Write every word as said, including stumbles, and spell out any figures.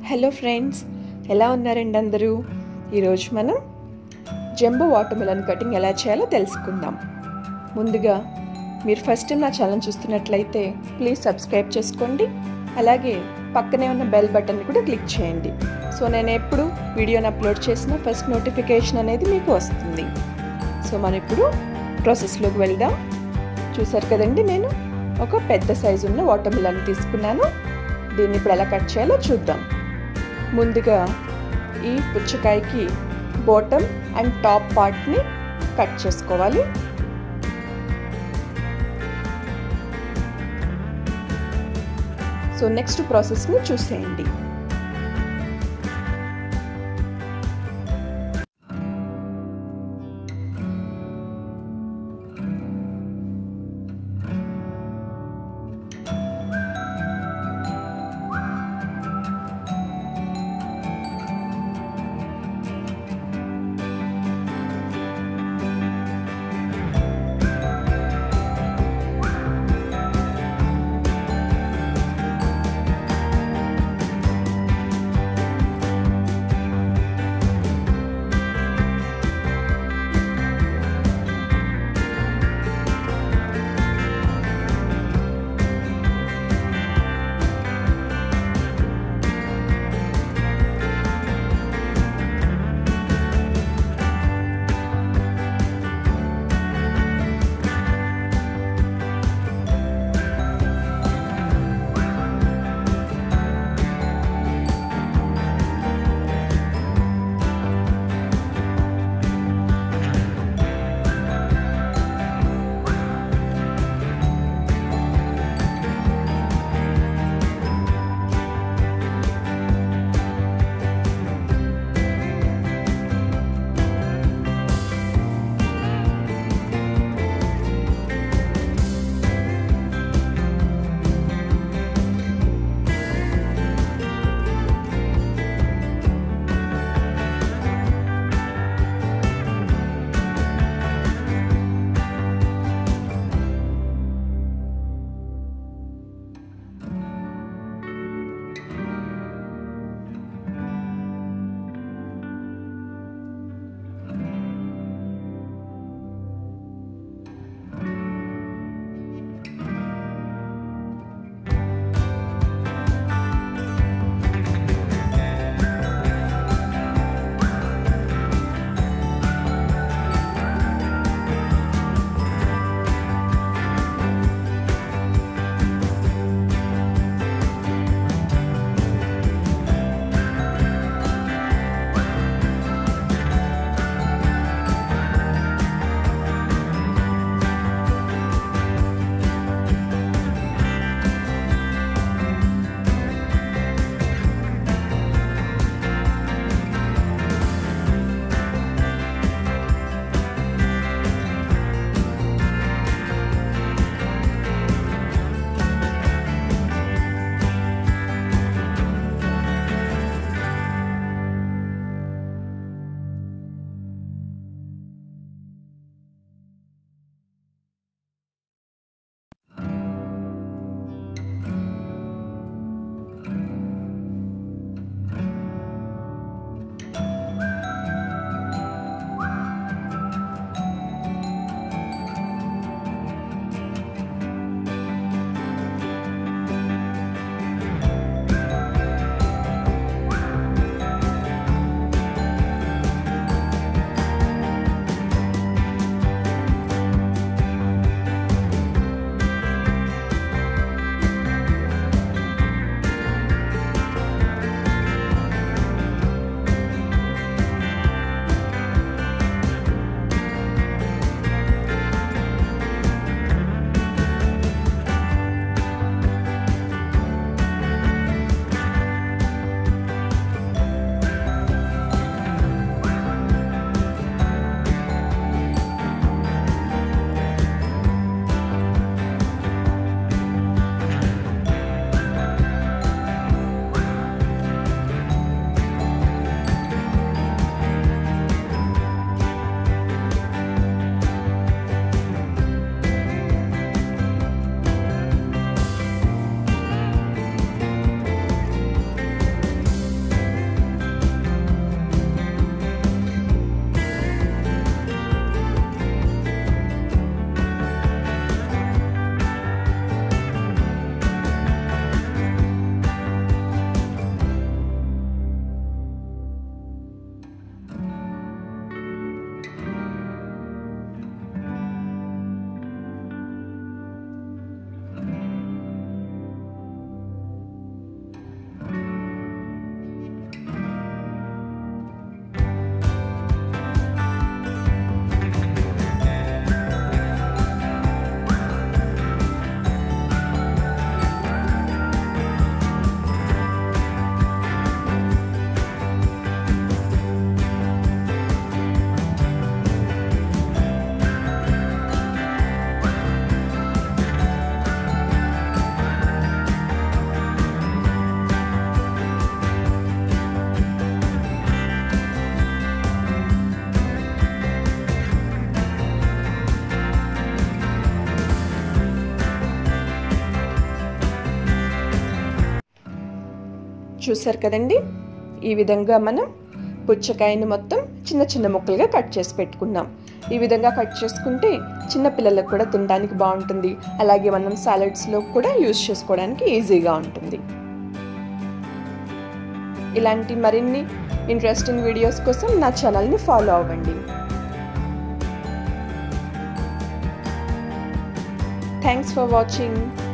Hello friends, ఎలా ఉన్నారండి అందరూ? ఈరోజు మనం జంబో వాటర్ మిలన్ కటింగ్ ఎలా చేయాలో తెలుసుకుందాం. ముందుగా మీరు ఫస్ట్ టైం నా ఛానల్ చూస్తున్నట్లయితే ప్లీజ్ సబ్స్క్రైబ్ చేసుకోండి. అలాగే పక్కనే ఉన్న బెల్ బటన్ని కూడా క్లిక్ చేయండి. సో నేను ఎప్పుడు వీడియోని అప్లోడ్ చేసిన ఫస్ట్ నోటిఫికేషన్ అనేది మీకు వస్తుంది. సో మనం ఇప్పుడు ప్రాసెస్లోకి వెళ్దాం. చూసారు కదండి, నేను ఒక పెద్ద సైజు ఉన్న వాటర్ మిలన్ తీసుకున్నాను. దీన్ని ఇప్పుడు ఎలా కట్ చేయాలో చూద్దాం. ముందుగా ఈ పుచ్చకాయకి బాటమ్ అండ్ టాప్ పార్ట్ని కట్ చేసుకోవాలి. సో నెక్స్ట్ ప్రాసెస్ని చూసేయండి. చూసారు కదండి, ఈ విధంగా మనం పుచ్చకాయని మొత్తం చిన్న చిన్న ముక్కలుగా కట్ చేసి పెట్టుకున్నాం. ఈ విధంగా కట్ చేసుకుంటే చిన్న పిల్లలకు కూడా తినడానికి బాగుంటుంది. అలాగే మనం సాలడ్స్లో కూడా యూజ్ చేసుకోవడానికి ఈజీగా ఉంటుంది. ఇలాంటి మరిన్ని ఇంట్రెస్టింగ్ వీడియోస్ కోసం నా ఛానల్ని ఫాలో అవ్వండి. Thanks for watching.